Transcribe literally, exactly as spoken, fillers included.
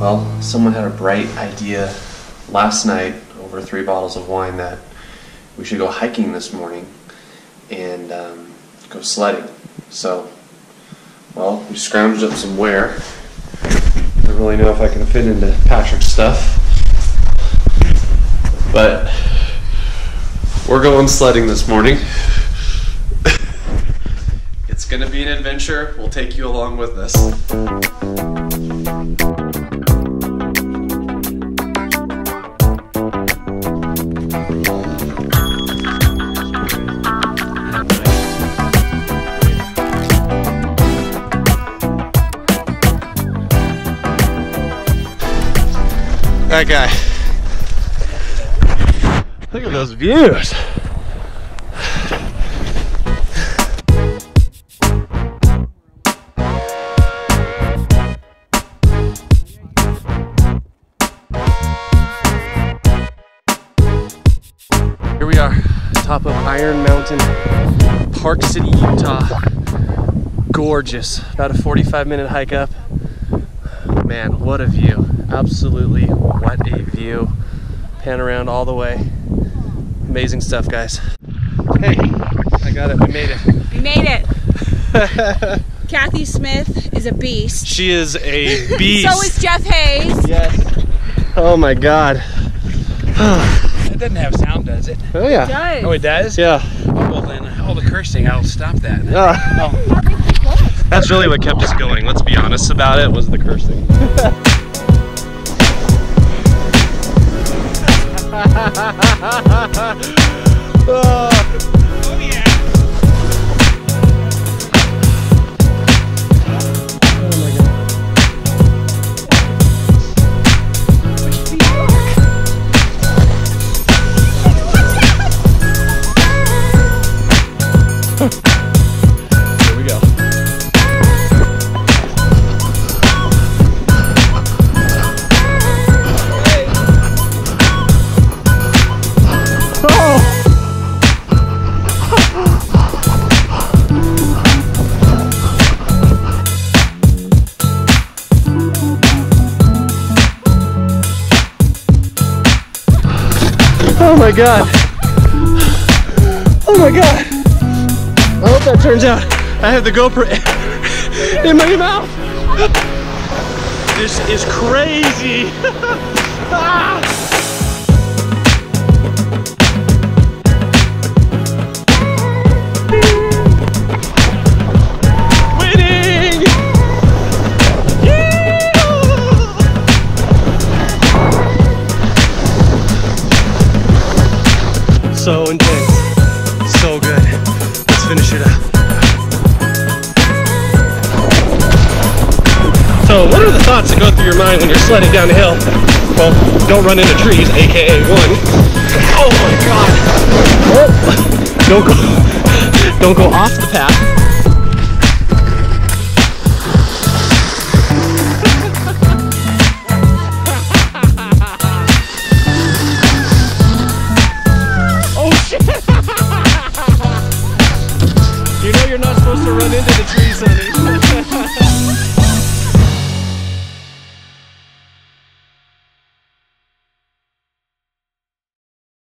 Well, someone had a bright idea last night over three bottles of wine that we should go hiking this morning and um, go sledding. So, well, we scrounged up some wear. I don't really know if I can fit into Patrick's stuff, but we're going sledding this morning. It's gonna be an adventure. We'll take you along with us. That guy. Look at those views. Here we are, top of Iron Mountain, Park City, Utah. Gorgeous. About a forty-five minute hike up. Man, what a view. Absolutely, what a view. Pan around all the way. Amazing stuff, guys. Hey, I got it. We made it. We made it. Kathy Smith is a beast. She is a beast. So is Jeff Hayes. Yes. Oh my God. It doesn't have sound, does it? Oh yeah. It does. Oh, it does? Yeah. Oh, well then, all the cursing, I'll stop that. Uh, Oh. That's really what kept us going. Let's be honest about it, was the cursing. Oh. Oh yeah. Here we go. Oh my God. Oh my God. I hope that turns out. I have the GoPro in my mouth. This is crazy. Ah. Winning. So intense, so good. Let's finish it up. So what are the thoughts that go through your mind when you're sledding down a hill? Well, don't run into trees, A K A one. Oh my God. Oh. Don't go, don't go off the path. You know you're not supposed to run into the tree.